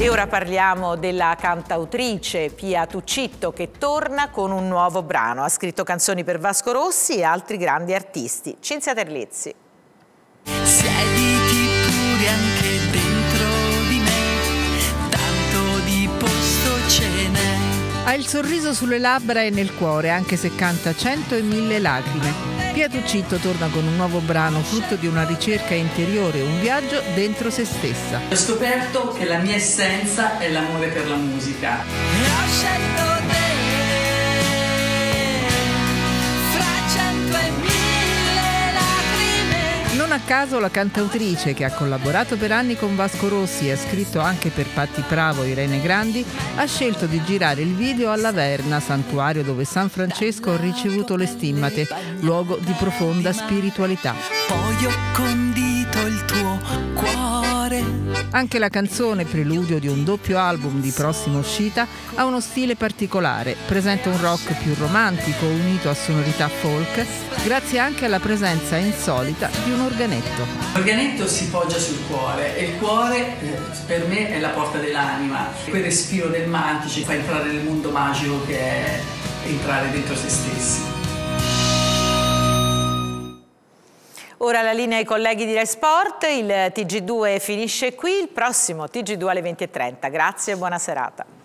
E ora parliamo della cantautrice Pia Tuccitto, che torna con un nuovo brano. Ha scritto canzoni per Vasco Rossi e altri grandi artisti. Cinzia Terlizzi. Siediti pure anche dentro di me, tanto di posto ce n'è. Ha il sorriso sulle labbra e nel cuore, anche se canta 100 e 1000 lacrime. Pia Tuccitto torna con un nuovo brano, frutto di una ricerca interiore, un viaggio dentro se stessa. Ho scoperto che la mia essenza è l'amore per la musica. Ho scelto te fra 100 e 1000 lacrime. Non a caso la cantautrice, che ha collaborato per anni con Vasco Rossi e ha scritto anche per Patti Pravo e Irene Grandi, ha scelto di girare il video a Laverna, santuario dove San Francesco ha ricevuto le stimmate, luogo di profonda spiritualità. Poi ho condito il tuo cuore. Anche la canzone, preludio di un doppio album di prossima uscita, ha uno stile particolare. Presenta un rock più romantico unito a sonorità folk, grazie anche alla presenza insolita di un organetto. L'organetto si poggia sul cuore e il cuore per me è la porta dell'anima. Quel respiro del mantice ci fa entrare nel mondo magico che è entrare dentro se stessi. Ora la linea ai colleghi di Rai Sport, il TG2 finisce qui, il prossimo TG2 alle 20:30. Grazie e buona serata.